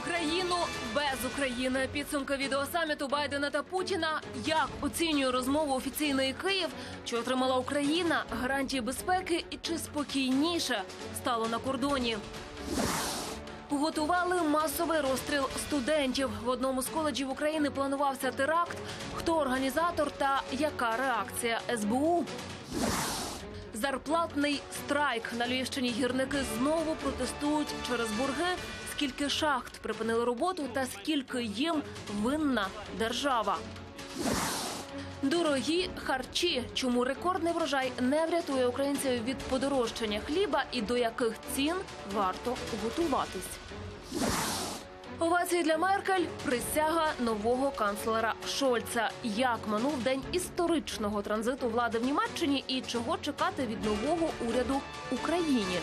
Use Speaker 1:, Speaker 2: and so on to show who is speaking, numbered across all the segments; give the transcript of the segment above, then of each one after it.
Speaker 1: Україну без України. Підсумки відеосаміту Байдена та Путіна. Як оцінює розмову офіційної Київ? Чи отримала Україна гарантії безпеки і чи спокійніше стало на кордоні? Готували масовий розстріл студентів. В одному з коледжів України планувався теракт. Хто організатор та яка реакція СБУ? Зарплатний страйк. На Львівщині гірники знову протестують через борги. Скільки шахт припинили роботу та скільки їм винна держава. Дорогі харчі. Чому рекордний врожай не врятує українців від подорожчання хліба і до яких цін варто готуватись? Овації для Меркель, присяга нового канцлера Шольца. Як минув день історичного транзиту влади в Німеччині і чого чекати від нового уряду Україні?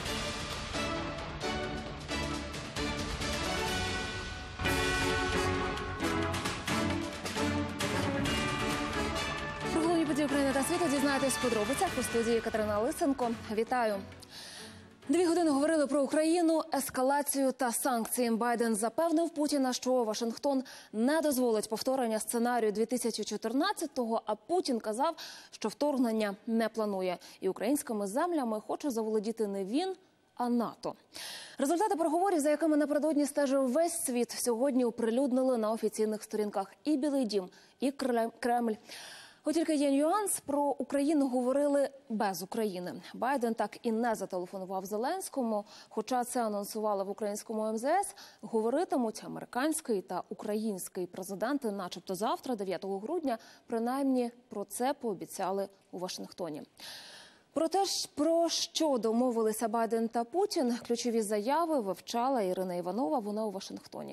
Speaker 1: Про головні події України та світу дізнаєтесь в подробицях у студії Катерина Лисенко. Вітаю! 2 години говорили про Україну, ескалацію та санкції. Байден запевнив Путіна, що Вашингтон не дозволить повторення сценарію 2014-го, а Путін казав, що вторгнення не планує. І українськими землями хоче заволодіти не він, а НАТО. Результати переговорів, за якими напередодні стежив весь світ, сьогодні оприлюднили на офіційних сторінках і Білий дім, і Кремль. От тільки є нюанс, про Україну говорили без України. Байден так і не зателефонував Зеленському, хоча це анонсували в українському МЗС. Говоритимуть американський та український президенти начебто завтра, 9 грудня. Принаймні про це пообіцяли у Вашингтоні. Про те, про що домовилися Байден та Путін, ключові заяви вивчала Ірина Іванова, вона у Вашингтоні.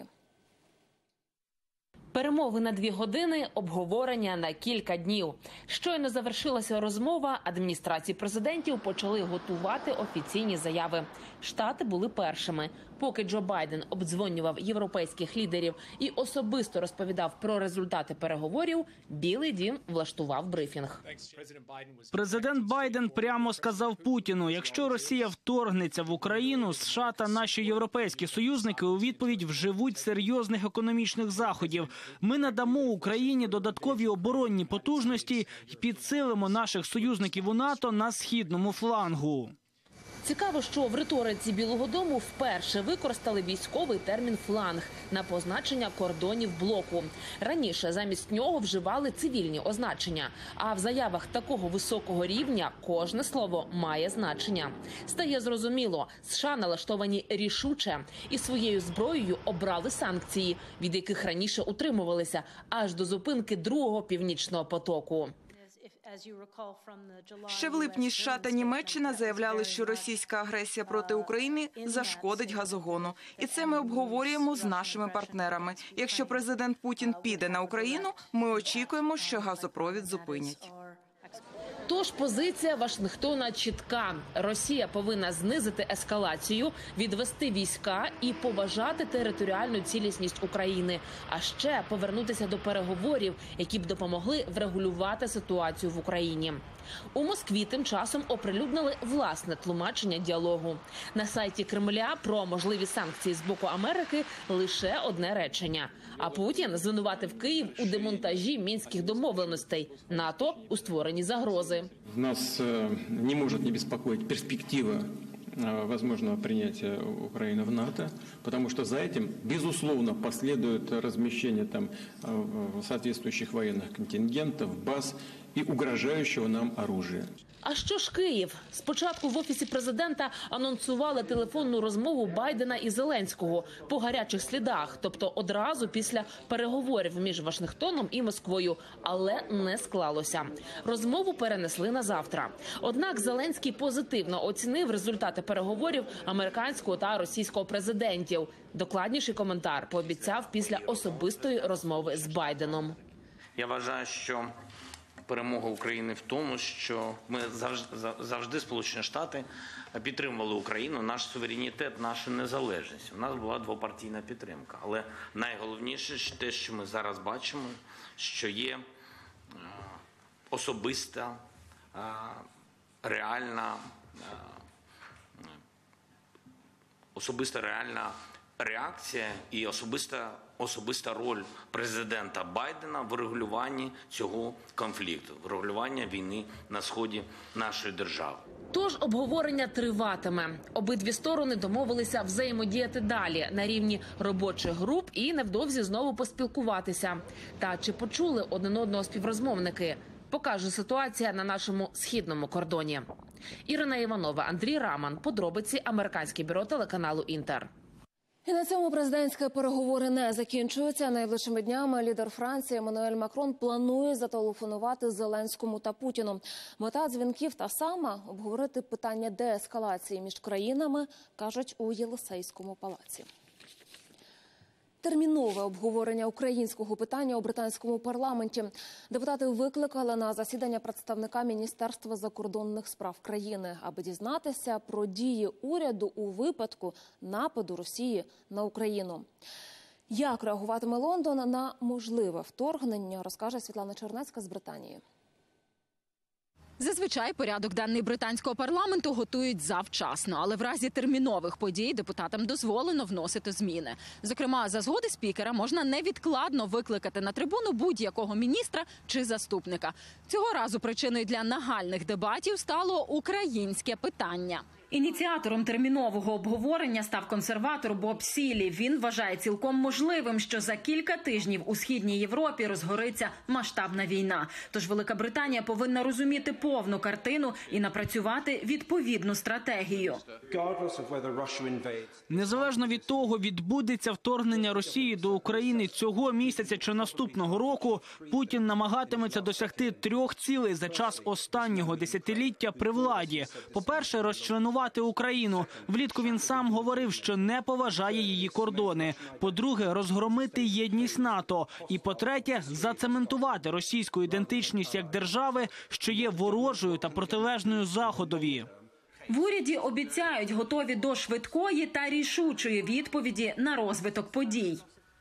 Speaker 2: Перемови на 2 години, обговорення на кілька днів. Щойно завершилася розмова, адміністрації президентів почали готувати офіційні заяви. Штати були першими. Поки Джо Байден обдзвонював європейських лідерів і особисто розповідав про результати переговорів, Білий дім влаштував брифінг.
Speaker 3: Президент Байден прямо сказав Путіну, якщо Росія вторгнеться в Україну, США та наші європейські союзники у відповідь вживуть серйозних економічних заходів. Ми надамо Україні додаткові оборонні потужності і підсилимо наших союзників у НАТО на східному флангу.
Speaker 2: Цікаво, що в риториці Білого дому вперше використали військовий термін «фланг» на позначення кордонів блоку. Раніше замість нього вживали цивільні означення. А в заявах такого високого рівня кожне слово має значення. Стає зрозуміло, США налаштовані рішуче і своєю зброєю обрали санкції, від яких раніше утримувалися, аж до зупинки другого північного потоку.
Speaker 4: Ще в липні США та Німеччина заявляли, що російська агресія проти України зашкодить газогону. І це ми обговорюємо з нашими партнерами. Якщо президент Путін піде на Україну, ми очікуємо, що газопровід зупинять.
Speaker 2: Тож позиція Вашингтона чітка. Росія повинна знизити ескалацію, відвести війська і поважати територіальну цілісність України. А ще повернутися до переговорів, які б допомогли врегулювати ситуацію в Україні. У Москві тим часом оприлюднили власне тлумачення діалогу. На сайті Кремля про можливі санкції з боку Америки лише одне речення. А Путін звинуватив Київ у демонтажі мінських домовленостей, НАТО у створенні загрози.
Speaker 5: Нас не может не беспокоить перспектива возможного принятия Украины в НАТО, потому что за этим, безусловно, последует размещение там соответствующих военных контингентов, баз и угрожающего нам оружия.
Speaker 2: А що ж Київ? Спочатку в Офісі президента анонсували телефонну розмову Байдена і Зеленського по гарячих слідах, тобто одразу після переговорів між Вашингтоном і Москвою, але не склалося. Розмову перенесли на завтра. Однак Зеленський позитивно оцінив результати переговорів американського та російського президентів. Докладніший коментар пообіцяв після особистої розмови з Байденом.
Speaker 6: Я вважаю, що перемога України в тому, що ми завжди, Сполучені Штати, підтримували Україну, наш суверенітет, нашу незалежність. У нас була двопартійна підтримка. Але найголовніше те, що ми зараз бачимо, що є особиста, реальна реакція і особиста роль президента Байдена в регулюванні цього конфлікту, в регулюванні війни на сході нашої держави.
Speaker 2: Тож обговорення триватиме. Обидві сторони домовилися взаємодіяти далі на рівні робочих груп і невдовзі знову поспілкуватися. Та чи почули один одного співрозмовники? Покаже ситуація на нашому східному кордоні. Ірина Іванова, Андрій Раман. Подробиці. Американське бюро телеканалу «Інтер».
Speaker 1: І на цьому президентські переговори не закінчуються. Найближчими днями лідер Франції Еммануель Макрон планує зателефонувати Зеленському та Путіну. Мета дзвінків та сама – обговорити питання деескалації між країнами, кажуть у Єлисейському палаці. Термінове обговорення українського питання у британському парламенті. Депутати викликали на засідання представника Міністерства закордонних справ країни, аби дізнатися про дії уряду у випадку нападу Росії на Україну. Як реагуватиме Лондон на можливе вторгнення, розкаже Світлана Чернецька з Британії.
Speaker 7: Зазвичай порядок денний британського парламенту готують завчасно, але в разі термінових подій депутатам дозволено вносити зміни. Зокрема, за згоди спікера можна невідкладно викликати на трибуну будь-якого міністра чи заступника. Цього разу причиною для нагальних дебатів стало українське питання. Ініціатором термінового обговорення став консерватор Боб Сілі. Він вважає цілком можливим, що за кілька тижнів у Східній Європі розгориться масштабна війна. Тож Велика Британія повинна розуміти повну картину і напрацювати відповідну стратегію.
Speaker 3: Незалежно від того, відбудеться вторгнення Росії до України цього місяця чи наступного року, Путін намагатиметься досягти 3 цілей за час останнього десятиліття при владі. По-перше, розчленувати Україну. Влітку він сам говорив, що не поважає її кордони. По-друге, розгромити єдність НАТО. І по-третє, зацементувати російську ідентичність як держави, що є ворожою та протилежною Заходові.
Speaker 7: В уряді обіцяють, готові до швидкої та рішучої відповіді на розвиток подій.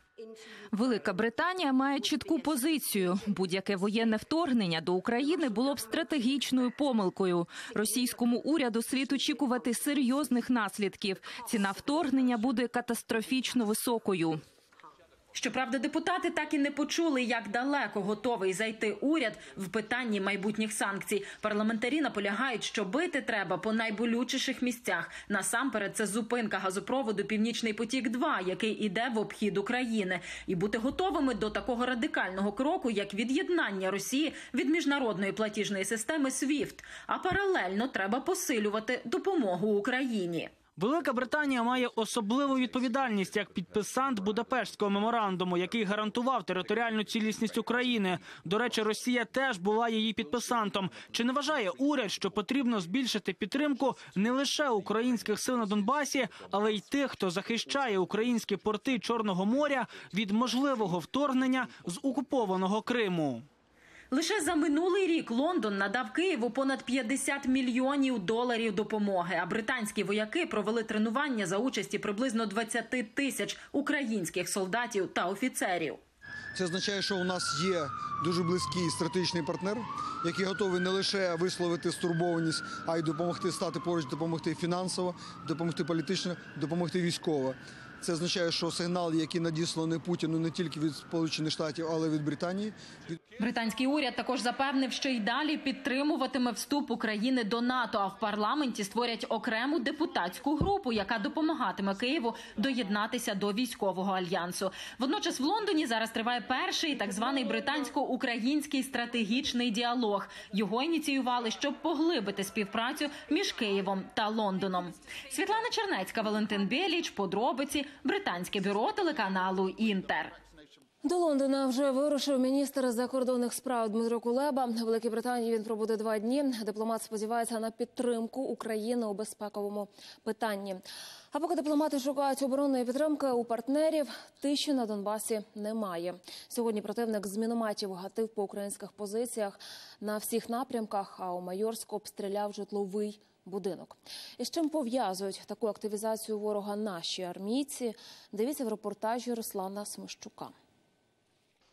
Speaker 8: Велика Британія має чітку позицію. Будь-яке воєнне вторгнення до України було б стратегічною помилкою. Російському уряду слід очікувати серйозних наслідків. Ціна вторгнення буде катастрофічно високою.
Speaker 7: Щоправда, депутати так і не почули, як далеко готовий зайти уряд в питанні майбутніх санкцій. Парламентарі наполягають, що бити треба по найболючіших місцях. Насамперед, це зупинка газопроводу «Північний потік-2», який іде в обхід України. І бути готовими до такого радикального кроку, як від'єднання Росії від міжнародної платіжної системи SWIFT. А паралельно треба посилювати допомогу Україні.
Speaker 3: Велика Британія має особливу відповідальність як підписант Будапештського меморандуму, який гарантував територіальну цілісність України. До речі, Росія теж була її підписантом. Чи не вважає уряд, що потрібно збільшити підтримку не лише українських сил на Донбасі, але й тих, хто захищає українські порти Чорного моря від можливого вторгнення з окупованого Криму?
Speaker 7: Лише за минулий рік Лондон надав Києву понад $50 мільйонів допомоги, а британські вояки провели тренування за участі приблизно 20 тисяч українських солдатів та офіцерів.
Speaker 9: Це означає, що у нас є дуже близький стратегічний партнер, який готовий не лише висловити стурбованість, а й допомогти стати поруч, допомогти фінансово, допомогти політично, допомогти військово. Це означає, що сигнал, який надісланий Путіну не тільки від Сполучених Штатів, але й від Британії.
Speaker 7: Британський уряд також запевнив, що й далі підтримуватиме вступ України до НАТО, а в парламенті створять окрему депутатську групу, яка допомагатиме Києву доєднатися до військового альянсу. Водночас в Лондоні зараз триває перший так званий британсько-український стратегічний діалог. Його ініціювали, щоб поглибити співпрацю між Києвом та Лондоном. Світлана Чернецька, Валентин Біліч, подробиці, Британське бюро телеканалу «Інтер».
Speaker 1: До Лондона вже вирушив міністр закордонних справ Дмитро Кулеба. В Великій Британії він пробуде 2 дні. Дипломат сподівається на підтримку України у безпековому питанні. А поки дипломати шукають оборонної підтримки у партнерів, тиші на Донбасі немає. Сьогодні противник з мінометів гатив по українських позиціях на всіх напрямках, а у Майорську обстріляв житловий будинок. І з чим пов'язують таку активізацію ворога наші армійці? Дивіться в репортажі Руслана Смищука.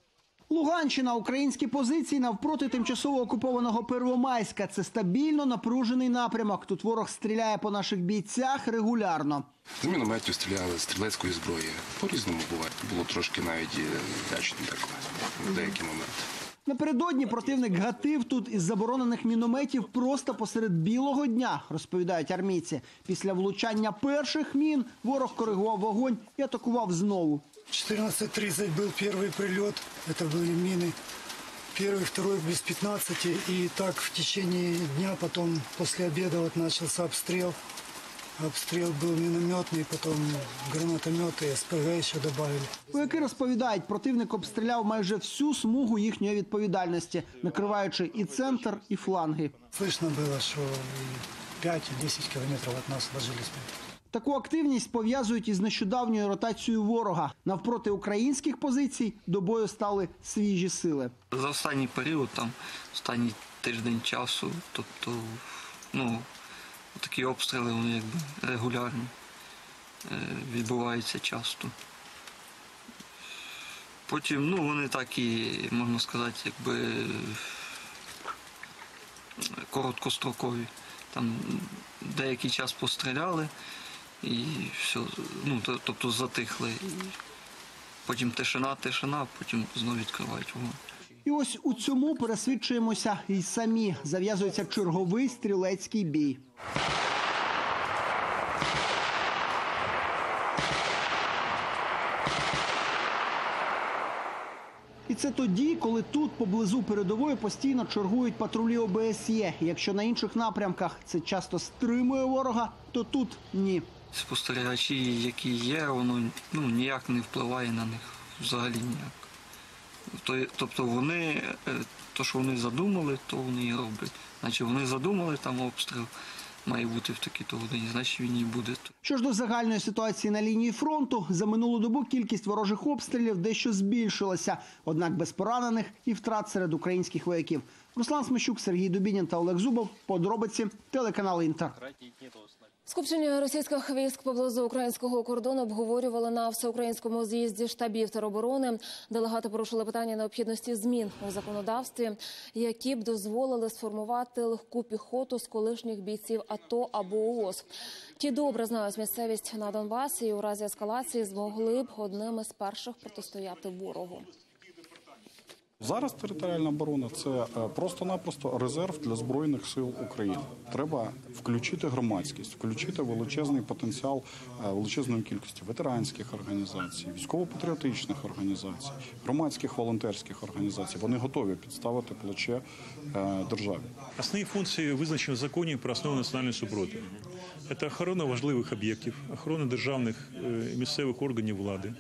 Speaker 10: Луганщина – українські позиції навпроти тимчасово окупованого Первомайська. Це стабільно напружений напрямок. Тут ворог стріляє по наших бійцях регулярно.
Speaker 11: З мінометів стріляли, стрілецької зброї. По-різному буває. Було трошки навіть вдячно так в деякі моменти.
Speaker 10: Напередодні противник гатив тут із заборонених мінометів просто посеред білого дня, розповідають армійці. Після влучання перших мін ворог коригував вогонь і атакував знову.
Speaker 12: 14:30 был первый прилет, это были мины. Первый, второй без 15. И так в течение дня, потом после обеда вот начался обстрел. Обстрел был минометный, потом гранатометы, СПГ ще добавили.
Speaker 10: Вояки розповідають, противник обстріляв майже всю смугу їхньої відповідальності, накриваючи і центр, і фланги.
Speaker 12: Слышно було, що 5-10 кілометрів від нас ложились.
Speaker 10: Таку активність пов'язують із нещодавньою ротацією ворога. Навпроти українських позицій до бою стали свіжі сили.
Speaker 13: За останній період, останній тиждень часу, тобто, такі обстріли, вони регулярні, відбуваються часто. Потім, вони такі, можна сказати, короткострокові. Там деякий час постріляли і все, тобто затихли. Потім тишина, потім знову відкривають вогонь.
Speaker 10: І ось у цьому пересвідчуємося і самі. Зав'язується черговий стрілецький бій. І це тоді, коли тут, поблизу передової, постійно чергують патрулі ОБСЄ. Якщо на інших напрямках це часто стримує ворога, то тут ні.
Speaker 13: Спостерігачі, які є, воно ніяк не впливає на них, взагалі ніяк. Тобто вони, то, що вони задумали, то вони і роблять. Значить, вони задумали там обстріл, має бути в такій-то годині, значить він і буде.
Speaker 10: Що ж до загальної ситуації на лінії фронту, за минулу добу кількість ворожих обстрілів дещо збільшилася. Однак без поранених і втрат серед українських вояків. Руслан Смещук, Сергій Дубінін та Олег Зубов. Подробиці, телеканал «Інтер».
Speaker 1: Скупчення російських військ поблизу українського кордону обговорювали на всеукраїнському з'їзді штабів тероборони. Делегати порушили питання необхідності змін у законодавстві, які б дозволили сформувати легку піхоту з колишніх бійців АТО або ООС. Ті добре знають місцевість на Донбасі і у разі ескалації змогли б одними з перших протистояти ворогу.
Speaker 14: Зараз територіальна оборона – це просто-напросто резерв для Збройних сил України. Треба включити громадськість, включити величезний потенціал величезної кількості ветеранських організацій, військово-патріотичних організацій, громадських волонтерських організацій. Вони готові підставити плече державі.
Speaker 15: Основні функції визначені в законі про основи національної супротиву. Це охорона важливих об'єктів, охорона державних місцевих органів влади.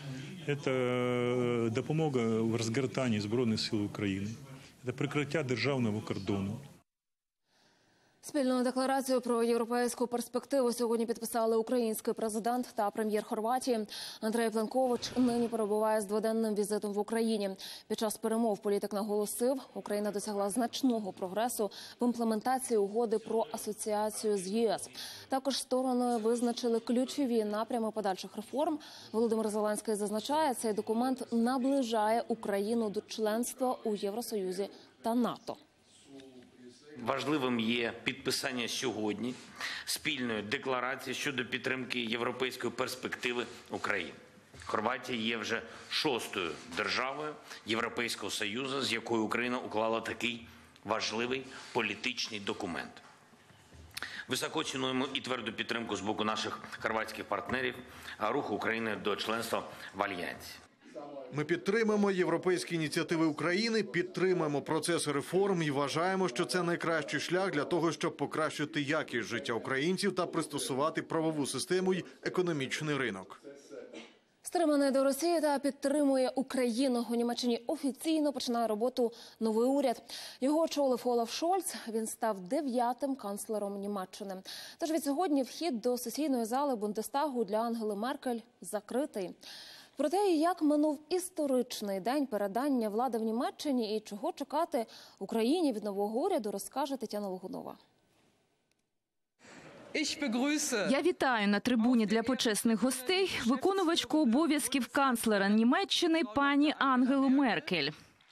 Speaker 15: Це допомога в розгортанні Збройних сил України, це прикриття державного кордону.
Speaker 1: Спільну декларацію про європейську перспективу сьогодні підписали український президент та прем'єр Хорватії. Андрей Пленкович нині перебуває з дводенним візитом в Україні. Під час перемов політик наголосив, Україна досягла значного прогресу в імплементації угоди про асоціацію з ЄС. Також стороною визначили ключові напрями подальших реформ. Володимир Зеленський зазначає, цей документ наближає Україну до членства у Євросоюзі та НАТО.
Speaker 6: Важливим є підписання сьогодні спільної декларації щодо підтримки європейської перспективи України. Хорватія є вже 6-ю державою Європейського Союзу, з якою Україна уклала такий важливий політичний документ. Високо цінуємо і тверду підтримку з боку наших хорватських партнерів руху України до членства в Альянсі.
Speaker 16: Ми підтримуємо європейські ініціативи України, підтримуємо процеси реформ і вважаємо, що це найкращий шлях для того, щоб покращити якість життя українців та пристосувати правову систему й економічний ринок.
Speaker 1: Стриманий до Росії та підтримує Україну. У Німеччині офіційно починає роботу новий уряд. Його очолив Олаф Шольц. Він став 9-тим канцлером Німеччини. Тож від сьогодні вхід до сесійної зали Бундестагу для Ангели Меркель закритий. Про те, як минув історичний день передання влади в Німеччині і чого чекати Україні від нового уряду, розкаже Тетяна Логунова.
Speaker 8: Я вітаю на трибуні для почесних гостей виконувачку обов'язків канцлера Німеччини пані Ангелу Меркель.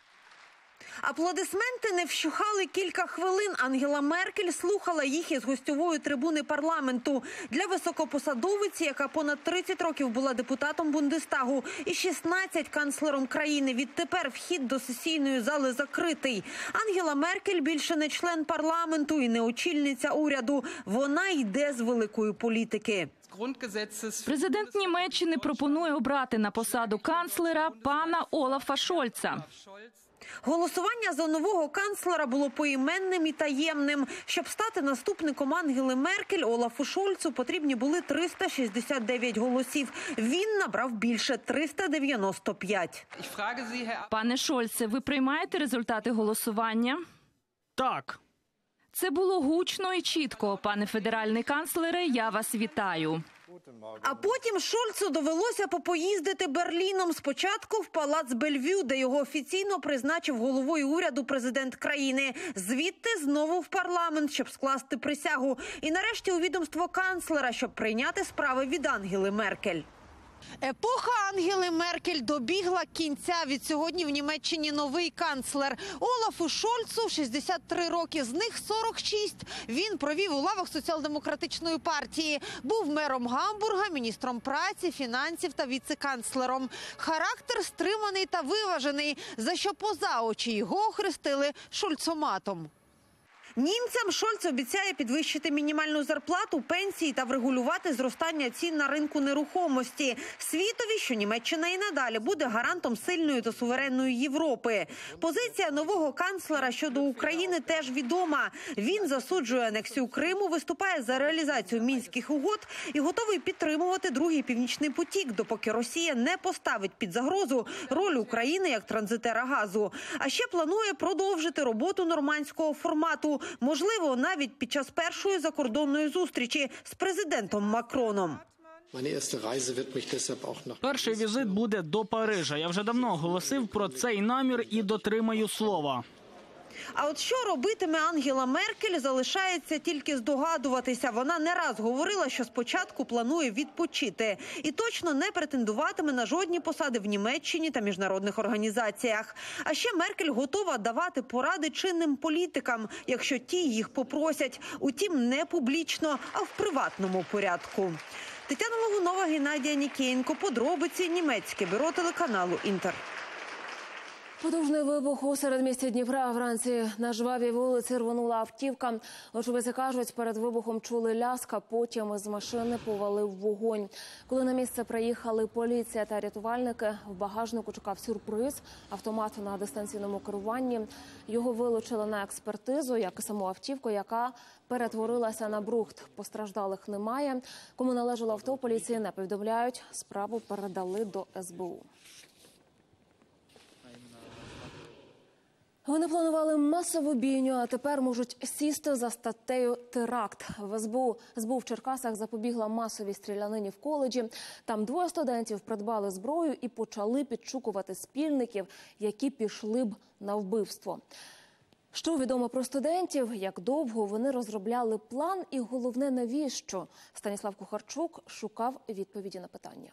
Speaker 17: Аплодисменти не вщухали кілька хвилин. Ангела Меркель слухала їх із гостьової трибуни парламенту. Для високопосадовиці, яка понад 30 років була депутатом Бундестагу і 16 канцлером країни, відтепер вхід до сесійної зали закритий. Ангела Меркель більше не член парламенту і не очільниця уряду. Вона йде з великої політики.
Speaker 8: Президент Німеччини пропонує обрати на посаду канцлера пана Олафа Шольца.
Speaker 17: Голосування за нового канцлера було поіменним і таємним. Щоб стати наступником Ангели Меркель, Олафу Шольцу потрібні були 369 голосів. Він набрав більше – 395.
Speaker 8: Пане Шольце, ви приймаєте результати голосування?
Speaker 3: Так.
Speaker 8: Це було гучно і чітко. Пане федеральний канцлере, я вас вітаю.
Speaker 17: А потім Шольцу довелося попоїздити Берліном. Спочатку в палац Бельвю, де його офіційно призначив головою уряду президент країни. Звідти знову в парламент, щоб скласти присягу. І нарешті у відомство канцлера, щоб прийняти справи від Ангели Меркель. Епоха Ангели Меркель добігла кінця. Відсьогодні в Німеччині новий канцлер. Олафу Шольцу 63 роки, з них 46. Він провів у лавах соціал-демократичної партії. Був мером Гамбурга, міністром праці, фінансів та віце-канцлером. Характер стриманий та виважений, за що поза очі його охрестили шольцоматом. Німцям Шольц обіцяє підвищити мінімальну зарплату, пенсії та врегулювати зростання цін на ринку нерухомості. Світові, що Німеччина і надалі буде гарантом сильної та суверенної Європи. Позиція нового канцлера щодо України теж відома. Він засуджує анексію Криму, виступає за реалізацію Мінських угод і готовий підтримувати другий Північний потік, допоки Росія не поставить під загрозу роль України як транзитера газу. А ще планує продовжити роботу нормандського формату, можливо, навіть під час першої закордонної зустрічі з президентом Макроном.
Speaker 3: Перший візит буде до Парижа. Я вже давно оголосив про цей намір і дотримаю слова.
Speaker 17: А от що робитиме Ангела Меркель, залишається тільки здогадуватися. Вона не раз говорила, що спочатку планує відпочити. І точно не претендуватиме на жодні посади в Німеччині та міжнародних організаціях. А ще Меркель готова давати поради чинним політикам, якщо ті їх попросять. Утім, не публічно, а в приватному порядку. Тетяна Лагунова, Геннадій Нікієнко. Подробиці. Німецьке бюро телеканалу «Інтер».
Speaker 1: Потужний вибух у середмісті Дніпра. Вранці на жвавій вулиці рвонула автівка. Очевидці кажуть, перед вибухом чули ляск, а потім із машини повалив вогонь. Коли на місце приїхали поліція та рятувальники, в багажнику чекав сюрприз – автомат на дистанційному керуванні. Його вилучили на експертизу, як і саму автівку, яка перетворилася на брухт. Постраждалих немає. Кому належало авто, поліції не повідомляють. Справу передали до СБУ. Вони планували масову бійню, а тепер можуть сісти за статтею «теракт». В СБУ в Черкасах запобігла масовій стрілянині в коледжі. Там двоє студентів придбали зброю і почали підшукувати спільників, які пішли б на вбивство. Що відомо про студентів, як довго вони розробляли план і, головне, навіщо? Станіслав Кухарчук шукав відповіді на питання.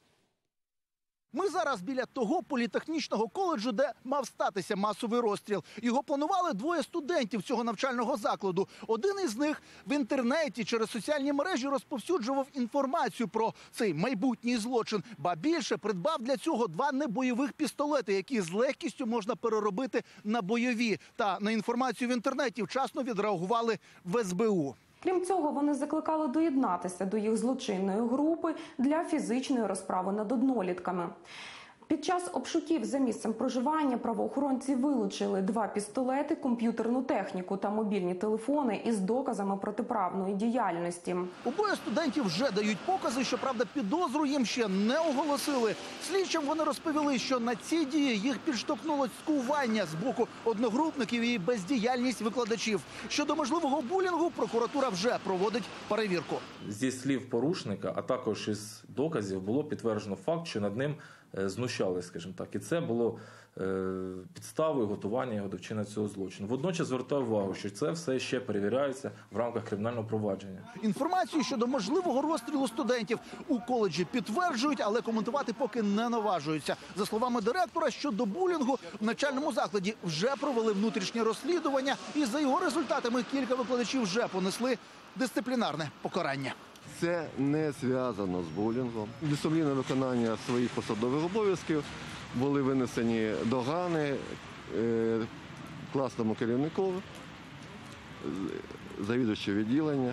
Speaker 18: Ми зараз біля того політехнічного коледжу, де мав статися масовий розстріл. Його планували двоє студентів цього навчального закладу. Один із них в інтернеті через соціальні мережі розповсюджував інформацію про цей майбутній злочин. Ба більше, придбав для цього два небойових пістолети, які з легкістю можна переробити на бойові. Та на інформацію в інтернеті вчасно відреагували в СБУ.
Speaker 19: Крім цього, вони закликали доєднатися до їх злочинної групи для фізичної розправи над однолітками. Під час обшуків за місцем проживання правоохоронці вилучили два пістолети, комп'ютерну техніку та мобільні телефони із доказами протиправної діяльності.
Speaker 18: Обоє студентів вже дають покази, щоправда, підозру їм ще не оголосили. Слідчим вони розповіли, що на ці дії їх підштовхнуло цькування з боку одногрупників і бездіяльність викладачів. Щодо можливого булінгу, прокуратура вже проводить перевірку.
Speaker 20: Зі слів порушника, а також із доказів, було підтверджено факт, що над ним знущалися знущалися, скажімо так. І це було підставою готування його до вчинення цього злочину. Водночас звертаю увагу, що це все ще перевіряється в рамках кримінального провадження.
Speaker 18: Інформацію щодо можливого розстрілу студентів у коледжі підтверджують, але коментувати поки не наважуються. За словами директора, щодо булінгу в навчальному закладі вже провели внутрішнє розслідування, і за його результатами кілька викладачів вже понесли дисциплінарне покарання.
Speaker 21: Це не зв'язано з булінгом. Несумлінне виконання своїх посадових обов'язків були винесені догани класному керівнику, завідувачу відділення.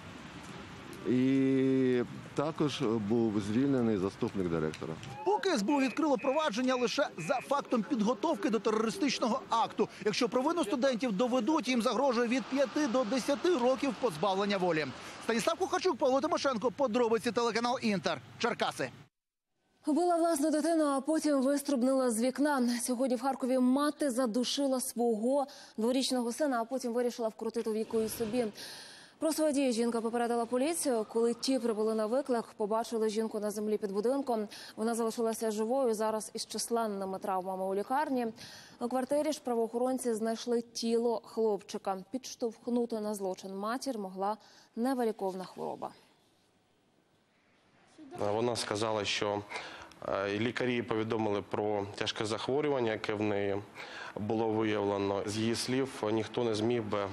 Speaker 21: І також був звільнений заступник директора.
Speaker 18: Поки СБУ відкрило провадження лише за фактом підготовки до терористичного акту. Якщо провину студентів доведуть, їм загрожує від 5 до 10 років позбавлення волі. Станіслав Кухарчук, Павло Тимошенко, подробиці, телеканал «Інтер», Черкаси.
Speaker 1: Вбила власну дитину, а потім вистрибнула з вікна. Сьогодні в Харкові мати задушила свого дворічного сина, а потім вирішила вкрутити віку і собі. Про свої дії жінка попередила поліцію. Коли ті прибули на виклик, побачили жінку на землі під будинком. Вона залишилася живою, зараз із численними травмами у лікарні. У квартирі ж правоохоронці знайшли тіло хлопчика. Підштовхнути на злочин матір могла невиліковна хвороба.
Speaker 22: Вона сказала, що лікарі повідомили про тяжке захворювання, яке в неї було виявлено. З її слів, ніхто не зміг би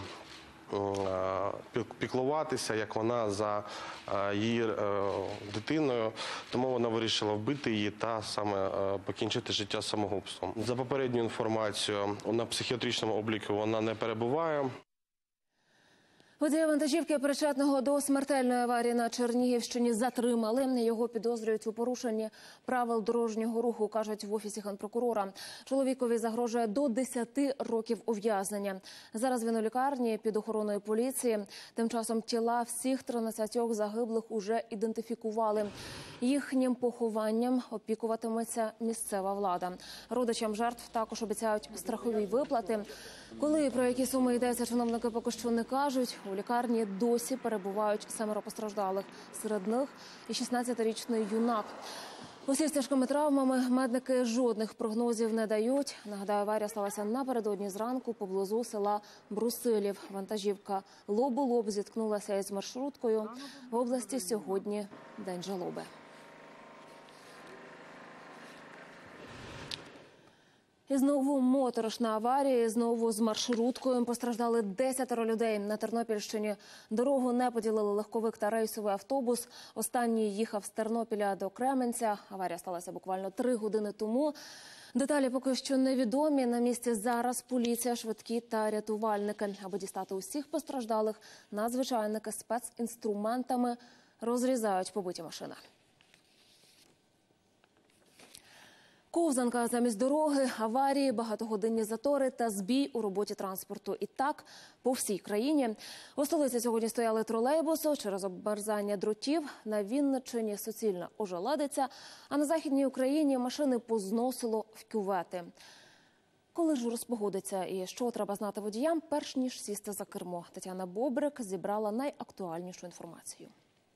Speaker 22: піклуватися, як вона, за її дитиною, тому вона вирішила вбити її та саме покінчити життя самогубством. За попередньою інформацією, на психіатричному обліку вона не перебуває.
Speaker 1: Водія вантажівки, причетного до смертельної аварії на Чернігівщині, затримали. Його підозрюють у порушенні правил дорожнього руху, кажуть в Офісі Генпрокурора. Чоловікові загрожує до 10 років ув'язнення. Зараз він у лікарні під охороною поліції. Тим часом тіла всіх 13 загиблих уже ідентифікували. Їхнім похованням опікуватиметься місцева влада. Родичам жертв також обіцяють страхові виплати. Коли і про які суми йдеться, чиновники поки що не кажуть. У лікарні досі перебувають 7 постраждалих. Серед них і 16-річний юнак. Усі з тяжкими травмами медики жодних прогнозів не дають. Нагадаю, аварія сталася напередодні зранку поблизу села Брусилів. Вантажівка лоб у лоб зіткнулася із маршруткою. В області сьогодні день жалоби. І знову моторошна аварія, знову з маршруткою. Постраждали 10 людей. На Тернопільщині дорогу не поділили легковик та рейсовий автобус. Останній їхав з Тернопіля до Кременця. Аварія сталася буквально 3 години тому. Деталі поки що невідомі. На місці зараз поліція, швидкі та рятувальники. Аби дістати усіх постраждалих, надзвичайники спецінструментами розрізають побиті машини. Ковзанка замість дороги, аварії, багатогодинні затори та збій у роботі транспорту. І так по всій країні. У столиці сьогодні стояли тролейбуси через обмерзання дротів. На Вінниччині суцільна ожеледиця, а на Західній Україні машини позносило в кювети. Коли ж розпогодиться і що треба знати водіям, перш ніж сісти за кермо? Тетяна Бобрик зібрала найактуальнішу інформацію.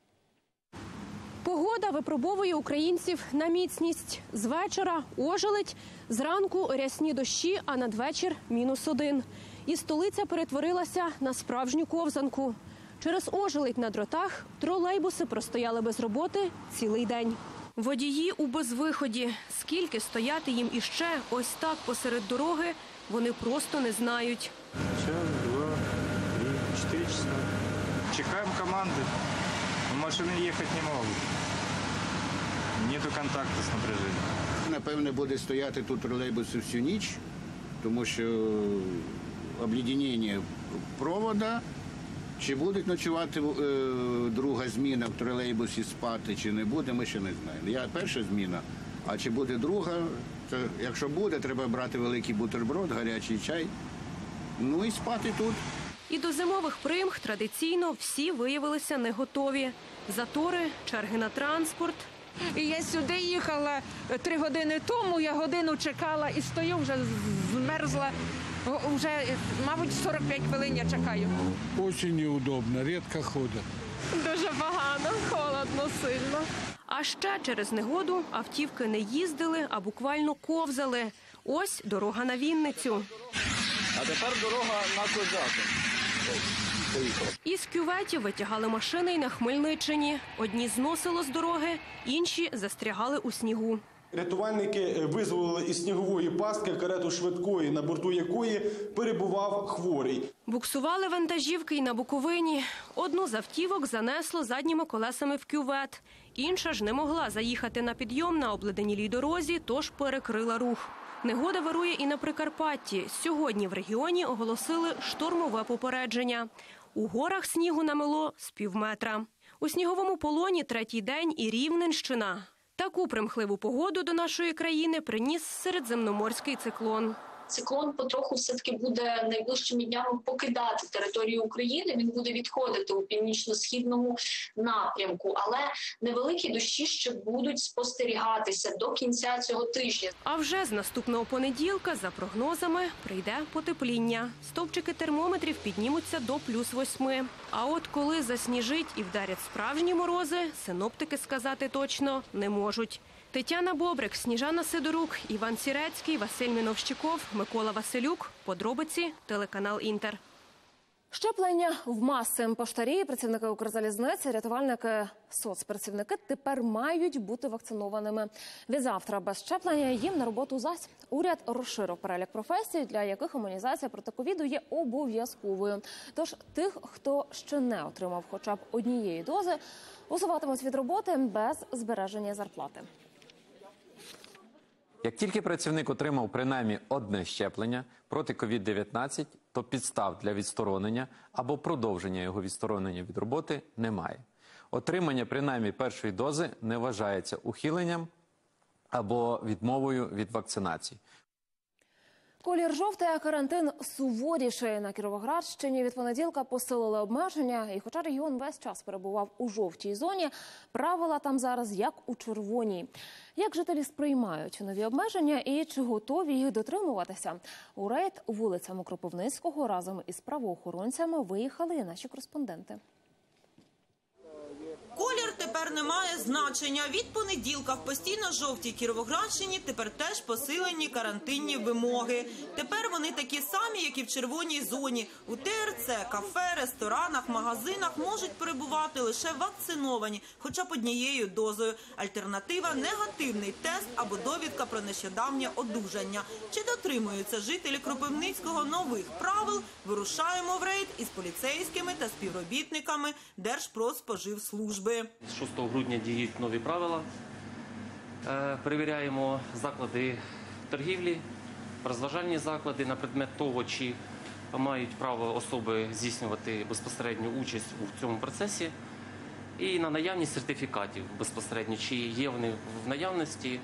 Speaker 23: Погода випробовує українців на міцність. З вечора ожеледь, зранку рясні дощі, а надвечір -1. І столиця перетворилася на справжню ковзанку. Через ожеледь на дротах тролейбуси простояли без роботи цілий день. Водії у безвиході. Скільки стояти їм іще ось так посеред дороги, вони просто не знають.
Speaker 24: Час, 2, 3, 4 часа. Чекаємо команди. Машини їхати не можуть. Нету контакту з напряженням.
Speaker 25: Напевне, буде стояти тут тролейбуси всю ніч, тому що обледеніння провода. Чи будуть ночувати друга зміна в тролейбусі, спати, чи не буде, ми ще не знаємо. Я перша зміна, а чи буде друга, то якщо буде, треба брати великий бутерброд, гарячий чай, ну і спати тут.
Speaker 23: І до зимових примх традиційно всі виявилися не готові. Затори, черги на транспорт.
Speaker 26: І я сюди їхала 3 години тому, я годину чекала і стою, вже змерзла. Вже, мабуть, 45 хвилин я чекаю.
Speaker 27: Дуже неудобно, рідко ходять.
Speaker 23: Дуже погано, холодно сильно. А ще через негоду автівки не їздили, а буквально ковзали. Ось дорога на Вінницю.
Speaker 2: А тепер дорога на Козятин.
Speaker 23: Із кюветів витягали машини й на Хмельниччині. Одні зносило з дороги, інші застрягали у снігу.
Speaker 4: Рятувальники визволили із снігової пастки карету швидкої, на борту якої перебував хворий.
Speaker 23: Буксували вантажівки й на Буковині. Одну з автівок занесло задніми колесами в кювет. Інша ж не могла заїхати на підйом на обледенілій дорозі, тож перекрила рух. Негода вирує і на Прикарпатті. Сьогодні в регіоні оголосили штормове попередження. У горах снігу намело з півметра. У сніговому полоні третій день і Рівненщина. Таку примхливу погоду до нашої країни приніс середземноморський циклон.
Speaker 5: Циклон потроху все-таки буде найближчими днями покидати територію України. Він буде відходити у північно-східному напрямку. Але невеликі дощі ще будуть спостерігатися до кінця цього тижня.
Speaker 23: А вже з наступного понеділка, за прогнозами, прийде потепління. Стовпчики термометрів піднімуться до +8. А от коли засніжить і вдарять справжні морози, синоптики сказати точно не можуть. Тетяна Бобрик, Сніжана Сидорук, Іван Сірецький, Василь Міновщиков, Микола Василюк. Подробиці, телеканал «Інтер».
Speaker 1: Щеплення в маси. Поштарі, працівники Укрзалізниці, рятувальники, соцпрацівники тепер мають бути вакцинованими. Відзавтра без щеплення їм на роботу зась. Уряд розширив перелік професій, для яких імунізація проти ковіду є обов'язковою. Тож тих, хто ще не отримав хоча б однієї дози, усуватимуть від роботи без збереження зарплати.
Speaker 7: Як тільки працівник отримав принаймні одне щеплення проти COVID-19, то підстав для відсторонення або продовження його відсторонення від роботи немає. Отримання принаймні першої дози не вважається ухиленням або відмовою від вакцинації.
Speaker 1: Колір жовтий, а карантин суворіший. На Кіровоградщині від понеділка посилили обмеження. І хоча регіон весь час перебував у жовтій зоні, правила там зараз як у червоній. Як жителі сприймають нові обмеження і чи готові їх дотримуватися? У рейд вулицями Кропивницького разом із правоохоронцями виїхали і наші кореспонденти.
Speaker 9: Колір тепер не має значення. Від понеділка в постійно жовтій Кіровоградщині тепер теж посилені карантинні вимоги. Тепер вони такі самі, як і в червоній зоні. У ТРЦ, кафе, ресторанах, магазинах можуть перебувати лише вакциновані, хоча б однією дозою. Альтернатива – негативний тест або довідка про нещодавнє одужання. Чи дотримуються жителі Кропивницького нових правил? Вирушаємо в рейд із поліцейськими та співробітниками Держпродспоживслужби.
Speaker 11: З 6 грудня діють нові правила. Перевіряємо заклади торгівлі, розважальні заклади на предмет того, чи мають право особи здійснювати безпосередню участь у цьому процесі. І на наявність сертифікатів безпосередньо, чи є вони в наявності.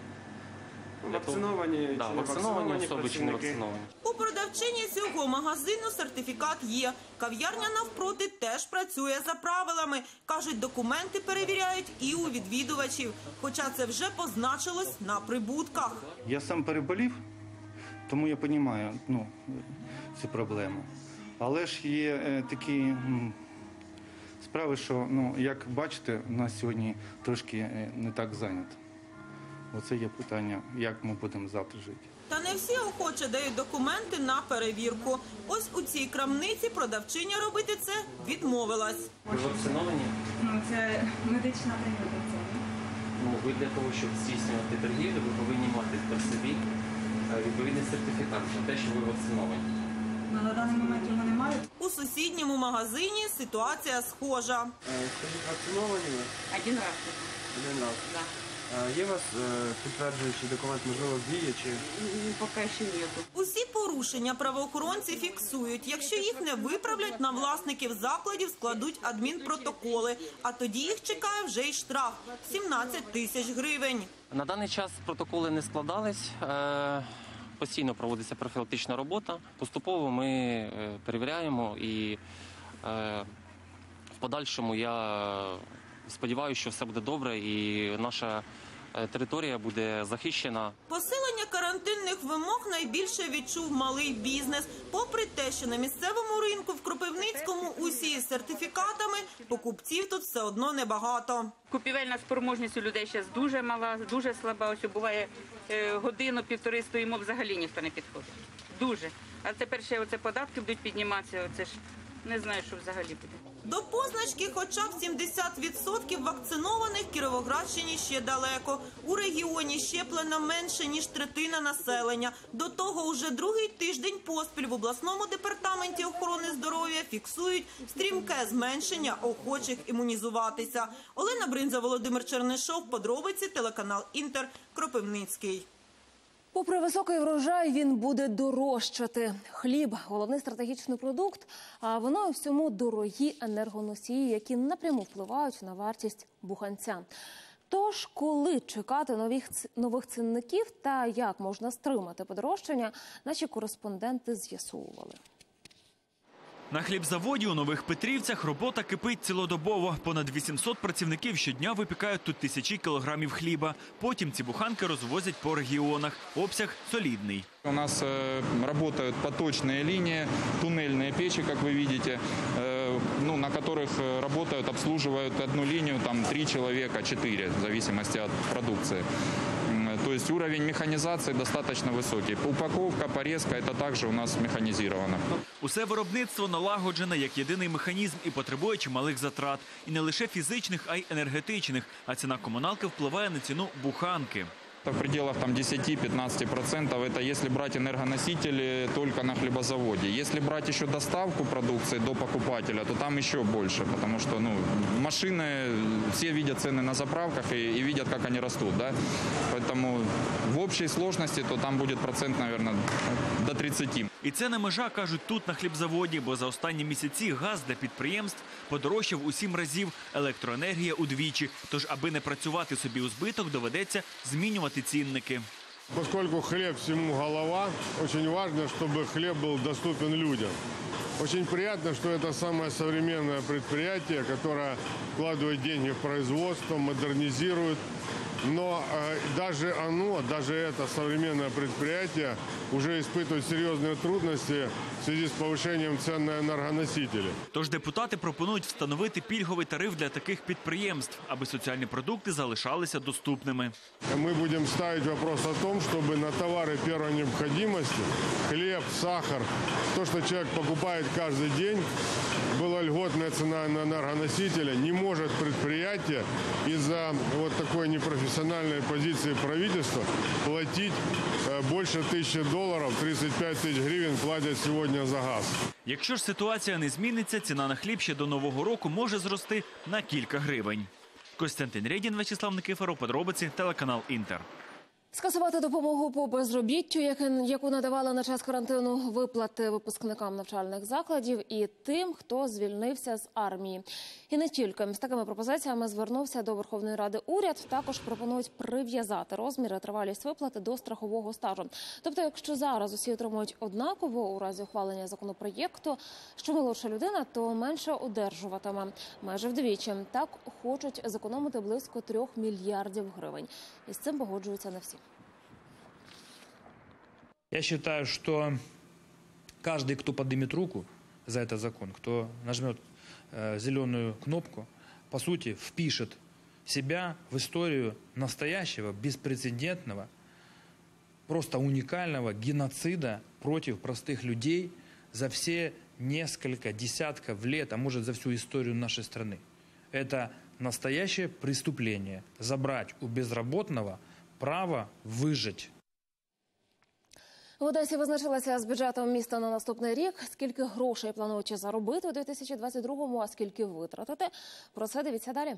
Speaker 11: Вакциновані особи чи не вакциновані.
Speaker 9: У продавчині цього магазину сертифікат є. Кав'ярня навпроти теж працює за правилами. Кажуть, документи перевіряють і у відвідувачів. Хоча це вже позначилось на прибутках.
Speaker 27: Я сам переболів, тому я розумію цю проблему. Але ж є такі справи, що, як бачите, у нас сьогодні трошки не так зайнято. Оце є питання, як ми будемо завтра жити.
Speaker 9: Та не всі охоче дають документи на перевірку. Ось у цій крамниці продавчиня робити це відмовилась.
Speaker 11: Ви вакциновані?
Speaker 28: Це медична таємниця.
Speaker 11: Ви для того, щоб здійснювати торгівлю, ви повинні мати при собі відповідний сертифікат на те, що ви вакциновані.
Speaker 28: На даний момент його немає.
Speaker 9: У сусідньому магазині ситуація схожа.
Speaker 27: Вакциновані ви?
Speaker 28: Один раз.
Speaker 27: Один раз?
Speaker 28: Так.
Speaker 27: Є у вас підтверджуючий документ, можливо, діє чи?
Speaker 28: Поки ще нету.
Speaker 9: Усі порушення правоохоронці фіксують. Якщо їх не виправлять, на власників закладів складуть адмінпротоколи. А тоді їх чекає вже й штраф – 17 тисяч гривень.
Speaker 11: На даний час протоколи не складались. Постійно проводиться профілактична робота. Поступово ми перевіряємо і в подальшому я сподіваюся, що все буде добре і наша територія буде захищена.
Speaker 9: Посилення карантину карантинних вимог найбільше відчув малий бізнес. Попри те, що на місцевому ринку в Кропивницькому усі з сертифікатами, покупців тут все одно небагато.
Speaker 6: Купівельна спроможність у людей зараз дуже мала, дуже слаба. Ось буває годину-півтори стоїмо, взагалі ніхто не підходить. Дуже. А тепер ще оце податки будуть підніматися, оце ж не знаю, що взагалі буде.
Speaker 9: До позначки хоча б 70% вакцинованих Кіровоградщині ще далеко. У регіоні щеплено менше, ніж третина населення. До того уже другий тиждень поспіль в обласному департаменті охорони здоров'я фіксують стрімке зменшення охочих імунізуватися. Олена Бринза, Володимир Чернишов, подробиці, телеканал Інтер, Кропивницький.
Speaker 1: Попри високий врожай, він буде дорожчати. Хліб – головний стратегічний продукт, а воно і всьому дорогі енергоносії, які напряму впливають на вартість буханця. Тож, коли чекати нових цінників та як можна стримати подорожчання, наші кореспонденти з'ясовували.
Speaker 8: На хлібзаводі у Нових Петрівцях робота кипить цілодобово. Понад 800 працівників щодня випікають тут тисячі кілограмів хліба. Потім ці буханки розвозять по регіонах. Обсяг солідний.
Speaker 24: У нас работают поточные линии, туннельные печи, как вы видите, на которых работают, обслуживают одну линию, там 3 человека, 4, в зависимости от продукции. То есть уровень механизации достаточно высокий. Упаковка, порезка – это также у нас механизировано.
Speaker 8: Усе виробництво налагоджене як єдиний механізм і потребує чималих затрат. І не лише фізичних, а й енергетичних. А ціна комуналки впливає на ціну буханки.
Speaker 24: В пределах 10-15%. Это если брать энергоносители только на хлебозаводе. Если брать еще доставку продукции до покупателя, то там еще больше. Потому что машины, все видят цены на заправках и видят, как они растут. Да? Поэтому в общей сложности то там будет процент, наверное, до 30%.
Speaker 8: І це не межа, кажуть тут на хлібзаводі, бо за останні місяці газ для підприємств подорожчав у 7 разів, електроенергія удвічі. Тож, аби не працювати собі у збиток, доведеться змінювати цінники.
Speaker 10: Поскольку хлеб всему голова, очень важно, чтобы хлеб был доступен людям. Очень приятно, что это самое современное предприятие, которое вкладывает деньги в производство, модернизирует. Но даже это современное предприятие уже испытывает серьезные трудности в связи с повышением цен на энергоносители.
Speaker 8: Тож депутати пропонують встановити пільговий тариф для таких підприємств, аби соціальні продукти залишалися доступними.
Speaker 10: Мы будем ставить вопрос о том, чтобы на товары первой необходимости, хлеб, сахар, то, что человек покупает каждый день, была льготная цена на энергоносители. Не может предприятие из-за вот такой непрофессиональной позиции правительства платить больше $1000, 35 тысяч гривен платят сегодня за газ.
Speaker 8: Якщо ж ситуація не зміниться, ціна на хліб ще до Нового року може зрости на кілька гривень. Костянтин Рєдін, Вячеслав Никифоров, подробиці, телеканал Інтер.
Speaker 1: Скасувати допомогу по безробіттю, яку надавали на час карантину, виплати випускникам навчальних закладів і тим, хто звільнився з армії. І не тільки. З такими пропозиціями звернувся до Верховної Ради уряд. Також пропонують прив'язати розмір і тривалість виплати до страхового стажу. Тобто, якщо зараз усі отримують однаково у разі ухвалення законопроєкту, що молодша людина, то менше одержуватиме. Майже вдвічі. Так хочуть зекономити близько 3 мільярдів гривень. І з цим погоджуються не всі.
Speaker 12: Я считаю, что каждый, кто поднимет руку за этот закон, кто нажмет зеленую кнопку, по сути, впишет себя в историю настоящего, беспрецедентного, просто уникального геноцида против простых людей за все несколько десятков лет, а может за всю историю нашей страны. Это настоящее преступление – забрать у безработного право выжить.
Speaker 1: В Одесі визначилася з бюджетом міста на наступний рік. Скільки грошей планують заробити у 2022-му, а скільки витратити? Про це дивіться далі.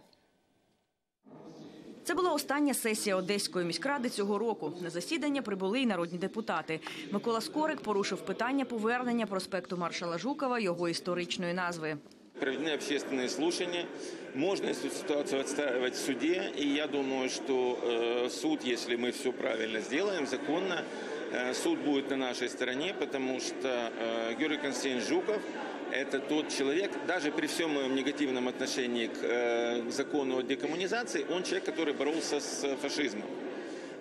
Speaker 13: Це була остання сесія Одеської міськради цього року. На засідання прибули й народні депутати. Микола Скорик порушив питання повернення проспекту Маршала Жукова, його історичної назви.
Speaker 14: Проведены общественные слушания. Можно эту ситуацию отстаивать в суде. И я думаю, что суд, если мы все правильно сделаем, законно, суд будет на нашей стороне, потому что Георгий Константинович Жуков – это тот человек, даже при всем моем негативном отношении к закону о декоммунизации, он человек, который боролся с фашизмом.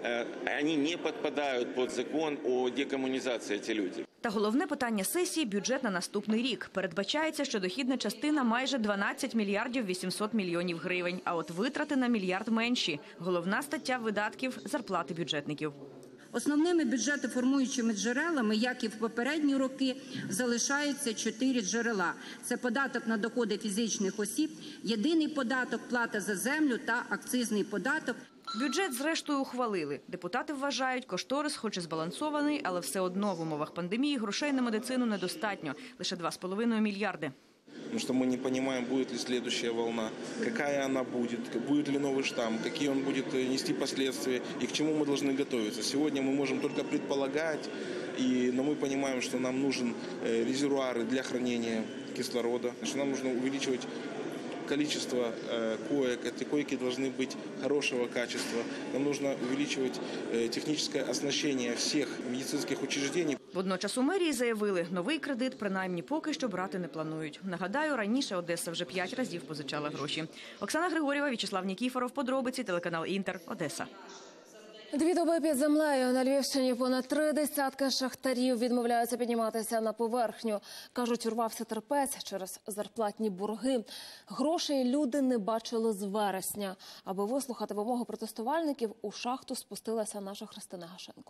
Speaker 14: они не подпадают под закон о декоммунизации, эти люди.
Speaker 13: Та головне питання сесії – бюджет на наступний рік. Передбачається, що дохідна частина майже 12 мільярдів 800 мільйонів гривень, а от витрати на мільярд менші. Головна стаття видатків – зарплати бюджетників.
Speaker 3: Основними бюджетоформуючими джерелами, як і в попередні роки, залишаються 4 джерела. Це податок на доходи фізичних осіб, єдиний податок, плата за землю та акцизний податок.
Speaker 13: Бюджет, зрештою, ухвалили. Депутати вважають, кошторис хоч і збалансований, але все одно в умовах пандемії грошей на медицину недостатньо – лише 2,5 мільярди.
Speaker 15: Потому что мы не понимаем, будет ли следующая волна, какая она будет ли новый штамм, какие он будет нести последствия и к чему мы должны готовиться. Сегодня мы можем только предполагать, но мы понимаем, что нам нужен резервуары для хранения кислорода, что нам нужно увеличивать количество коек. Эти койки должны быть хорошего качества. Нам нужно увеличивать техническое оснащение всех медицинских учреждений.
Speaker 13: Водночас у мерії заявили, новий кредит принаймні поки що брати не планують. Нагадаю, раніше Одеса вже 5 разів позичала гроші. Оксана Григорєва, В'ячеслав Нікіфоров, подробиці, телеканал «Інтер», Одеса.
Speaker 1: 2 доби під землею. На Львівщині понад 30 шахтарів відмовляються підніматися на поверхню. Кажуть, урвався терпець через зарплатні борги. Грошей люди не бачили з вересня. Аби вислухати вимогу протестувальників, у шахту спустилася наша Христина Гашенко.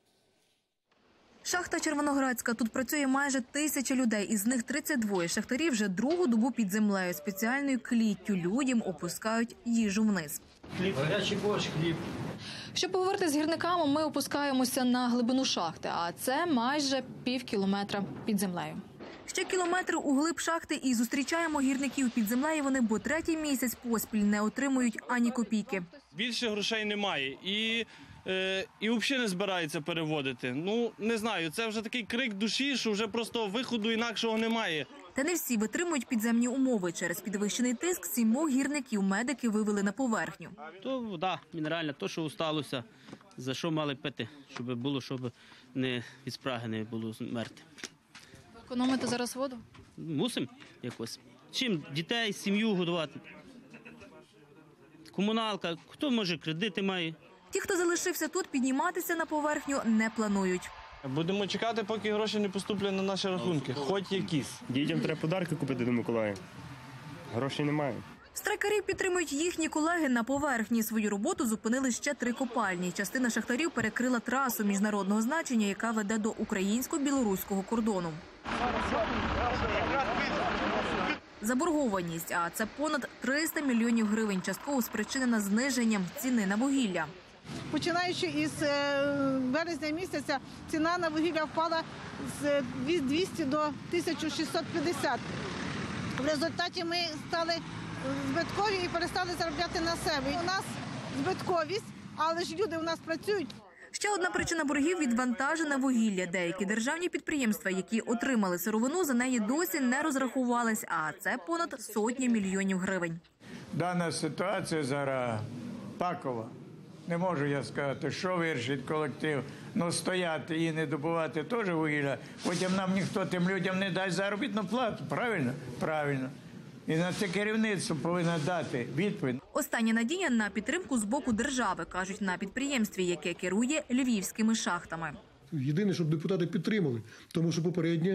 Speaker 16: Шахта Червоноградська. Тут працює майже 1000 людей. Із них 32 шахтарів вже другу добу під землею. Спеціальною кліттю людям опускають їжу вниз.
Speaker 17: Хліб, гарячий борщ, хліб. Щоб поговорити з гірниками, ми опускаємося на глибину шахти, а це майже пів кілометра під землею.
Speaker 16: Ще кілометр углиб шахти і зустрічаємо гірників під землею. Вони бо 3-й місяць поспіль не отримують ані копійки.
Speaker 18: Більше грошей немає і взагалі не збирається переводити. Ну, не знаю, це вже такий крик душі, що вже просто виходу інакшого немає.
Speaker 16: Та не всі витримують підземні умови. Через підвищений тиск 7 гірників медики вивели на поверхню.
Speaker 19: То вода мінеральна, то, що залишилося, за що мали пити, щоб не від спраги не було мерти.
Speaker 17: Ви економите зараз воду?
Speaker 19: Мусимо якось. Чим дітей, сім'ю годувати? Комуналка, хто може кредити має.
Speaker 16: Ті, хто залишився тут, підніматися на поверхню не планують.
Speaker 18: Будемо чекати, поки гроші не поступлять на наші рахунки, хоч якісь.
Speaker 20: Дітям треба подарки купити до Миколая. Грошей немає.
Speaker 16: Страйкарів підтримують їхні колеги на поверхні. Свою роботу зупинили ще 3 копальні. Частина шахтарів перекрила трасу міжнародного значення, яка веде до українсько-білоруського кордону. Заборгованість, а це понад 300 мільйонів гривень, частково спричинена зниженням ціни на вугілля.
Speaker 26: Починаючи із березня місяця, ціна на вугілля впала з 200 до 1650. В результаті ми стали збиткові і перестали заробляти на себе. У нас збитковість, але ж люди у нас працюють.
Speaker 16: Ще одна причина боргів – відвантажене вугілля. Деякі державні підприємства, які отримали сировину, за неї досі не розрахувались, а це понад 100 мільйонів гривень.
Speaker 21: Дана ситуація зараз пакова. Не можу я сказати, що вирішить колектив. Ну, стояти і не добувати теж вугілля. Потім нам ніхто тим людям не дасть заробітну плату. Правильно? Правильно. І на це керівництво повинно дати відповідь.
Speaker 16: Остання надія на підтримку з боку держави, кажуть на підприємстві, яке керує львівськими шахтами.
Speaker 29: Єдине, щоб депутати підтримали, тому що попереднє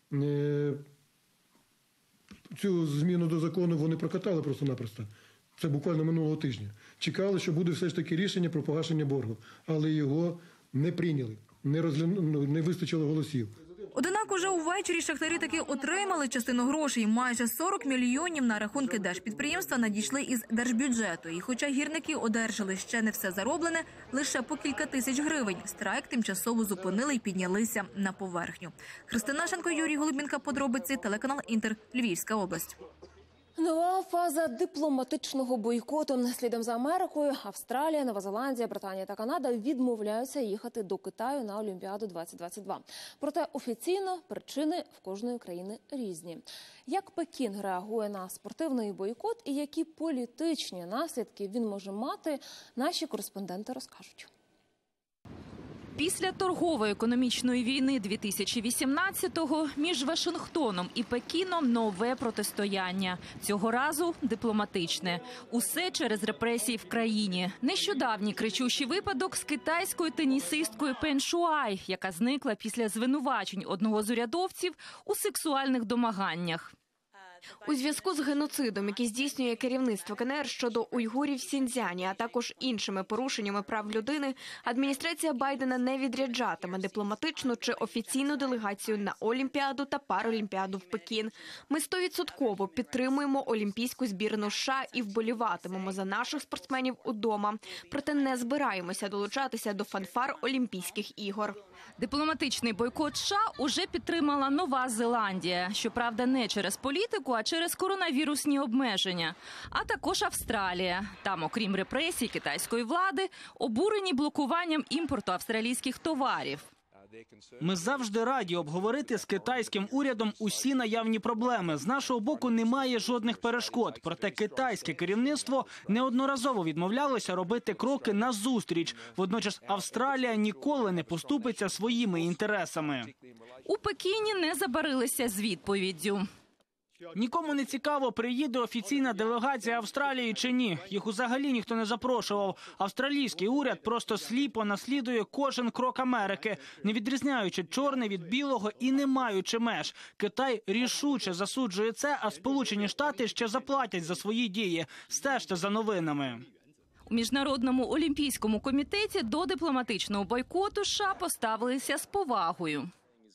Speaker 29: цю зміну до закону вони прокатали просто-напросто. Це буквально минулого тижня. Чекали, що буде все ж таки рішення про погашення боргу, але його не прийняли, не вистачило голосів.
Speaker 16: Однак уже увечері шахтарі таки отримали частину грошей. Майже 40 мільйонів на рахунки держпідприємства надійшли із держбюджету. І хоча гірники одержали ще не все зароблене, лише по кілька тисяч гривень, страйк тимчасово зупинили і піднялися на поверхню. Христина Гашенко, Юрій Голубінка, подробиці, телеканал «Інтер», Львівська область.
Speaker 1: Нова фаза дипломатичного бойкоту. Слідом за Америкою, Австралія, Нова Зеландія, Британія та Канада відмовляються їхати до Китаю на Олімпіаду 2022. Проте офіційно причини в кожної країни різні. Як Пекін реагує на спортивний бойкот і які політичні наслідки він може мати, наші кореспонденти розкажуть.
Speaker 2: Після торгово-економічної війни 2018-го між Вашингтоном і Пекіном нове протистояння. Цього разу дипломатичне. Усе через репресії в країні. Нещодавній кричущий випадок з китайською тенісисткою Пен Шуай, яка зникла після звинувачень одного з урядовців у сексуальних домаганнях.
Speaker 4: У зв'язку з геноцидом, який здійснює керівництво КНР щодо уйгурів в Сіньцзяні, а також іншими порушеннями прав людини, адміністрація Байдена не відряджатиме дипломатичну чи офіційну делегацію на Олімпіаду та Паралімпіаду в Пекін. Ми 100% підтримуємо олімпійську збірну США і вболіватимемо за наших спортсменів удома. Проте не збираємося долучатися до фанфар Олімпійських ігор.
Speaker 2: Дипломатичний бойкот США уже підтримала Нова Зеландія. Щоправда, не через політику, а через коронавірусні обмеження. А також Австралія. Там, окрім репресій китайської влади, обурені блокуванням імпорту австралійських товарів.
Speaker 5: Ми завжди раді обговорити з китайським урядом усі наявні проблеми. З нашого боку немає жодних перешкод. Проте китайське керівництво неодноразово відмовлялося робити кроки назустріч. Водночас Австралія ніколи не поступиться своїми інтересами.
Speaker 2: У Пекіні не забарилися з відповіддю.
Speaker 5: Нікому не цікаво, приїде офіційна делегація Австралії чи ні. Їх взагалі ніхто не запрошував. Австралійський уряд просто сліпо наслідує кожен крок Америки, не відрізняючи чорне від білого і не маючи меж. Китай рішуче засуджує це, а Сполучені Штати ще заплатять за свої дії. Стежте за новинами.
Speaker 2: У Міжнародному олімпійському комітеті до дипломатичного бойкоту США поставилися з повагою.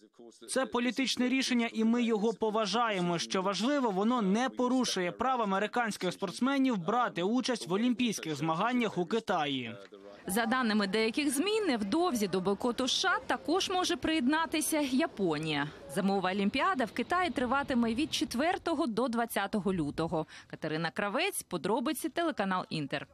Speaker 5: Це політичне рішення, і ми його поважаємо. Що важливо, воно не порушує прав американських спортсменів брати участь в олімпійських змаганнях у Китаї.
Speaker 2: За даними деяких ЗМІ, невдовзі до бойкоту США також може приєднатися Японія. Зимова олімпіада в Китаї триватиме від 4 до 20 лютого. Катерина Кравець, подробиці, телеканал «Інтер».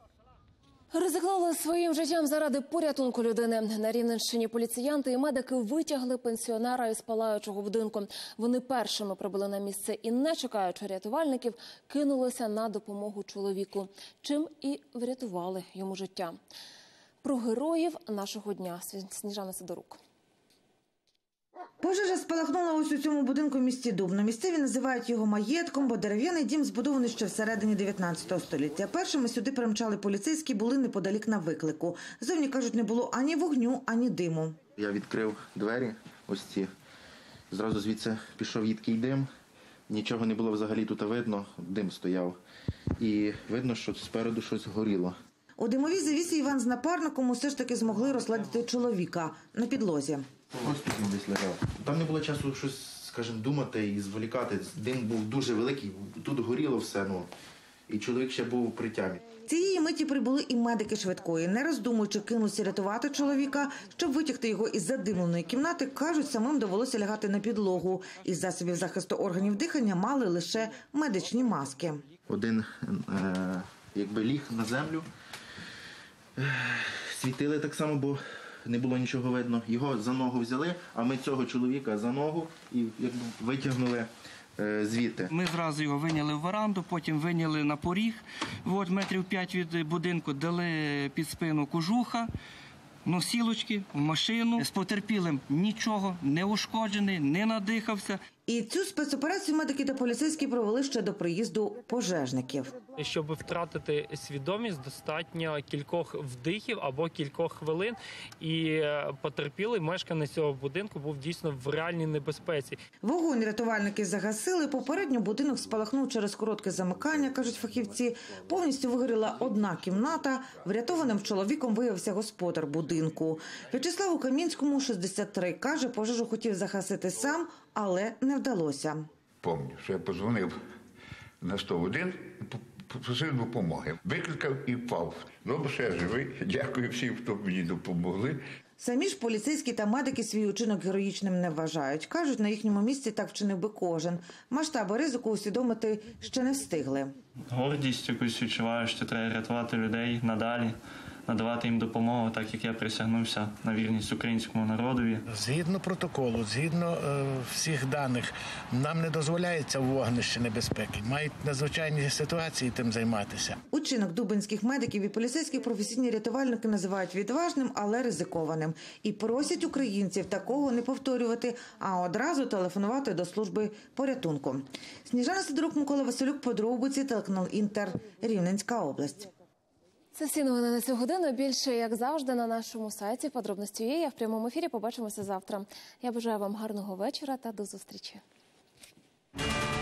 Speaker 1: Ризикнули своїм життям заради порятунку людини. На Рівненщині поліціянти і медики витягли пенсіонера із палаючого будинку. Вони першими прибули на місце і, не чекаючи рятувальників, кинулися на допомогу чоловіку, чим і врятували йому життя. Про героїв нашого дня. Сніжана Сидорук.
Speaker 7: Пожежа спалахнула ось у цьому будинку в місті Дубно. Місцеві називають його маєтком, бо дерев'яний дім збудований ще всередині 19 століття. Першими сюди примчали поліцейські, були неподалік на виклику. Зовні, кажуть, не було ані вогню, ані диму.
Speaker 22: Я відкрив двері, ось ці. Зразу звідси пішов їдкий дим. Нічого не було взагалі тут видно, дим стояв. І видно, що спереду щось горіло.
Speaker 7: У димовій завісі Іван з напарником усе ж таки змогли розгледіти чоловіка на підлозі.
Speaker 22: Ось тут він десь лежав. Там не було часу щось, скажімо, думати і зволікати. Дим був дуже великий, тут горіло все, і чоловік ще був при тямі.
Speaker 7: Цієї миті прибули і медики швидкої. Не роздумуючи, кинулися рятувати чоловіка. Щоб витягти його із задимленої кімнати, кажуть, самим довелося лягати на підлогу. Із засобів захисту органів дихання мали лише медичні маски.
Speaker 22: Один ліг на землю, світили так само, бо не було нічого видно. Його за ногу взяли, а ми цього чоловіка за ногу і витягнули звідти.
Speaker 23: Ми зразу його вийняли в веранду, потім вийняли на поріг, метрів 5 від будинку, дали під спину кожуха, носілочки, в машину. З потерпілим нічого, не ушкоджений, не надихався.
Speaker 7: І цю спецоперацію медики та поліцейські провели ще до приїзду пожежників.
Speaker 25: Щоб втратити свідомість, достатньо кількох вдихів або кількох хвилин. І потерпілий мешканець цього будинку був дійсно в реальній небезпеці.
Speaker 7: Вогонь рятувальники загасили. Попередньо будинок спалахнув через коротке замикання, кажуть фахівці. Повністю вигоріла одна кімната. Врятованим чоловіком виявився господар будинку. В'ячеславу Камінському, 63, каже, пожежу хотів загасити сам, але не вдалося.
Speaker 27: Пам'ятаю, що я подзвонив на 101, просив допомоги. Викликав і впав. Добре, що я живий. Дякую всім, хто мені допомогли.
Speaker 7: Самі ж поліцейські та медики свій учинок героїчним не вважають. Кажуть, на їхньому місці так вчинив би кожен. Масштаби ризику усвідомити ще не встигли.
Speaker 28: Гордість якусь відчуваю, що треба рятувати людей надалі.
Speaker 6: надавати їм допомогу, так як я присягнувся на вірність українському народові.
Speaker 8: Згідно протоколу, згідно всіх даних, нам не дозволяється в вогнищі небезпеки. Мають надзвичайні ситуації тим займатися.
Speaker 7: Учинок дубинських медиків і поліцейських професійні рятувальники називають відважним, але ризикованим. І просять українців такого не повторювати, а одразу телефонувати до служби порятунку. Сніжана Сидорук, Микола Василюк, подробиці, телеканал Інтер, Рівненська область.
Speaker 1: Це всі новини на цю годину. Більше, як завжди, на нашому сайті. Подробності є. Я в прямому ефірі. Побачимося завтра. Я бажаю вам гарного вечора та до зустрічі.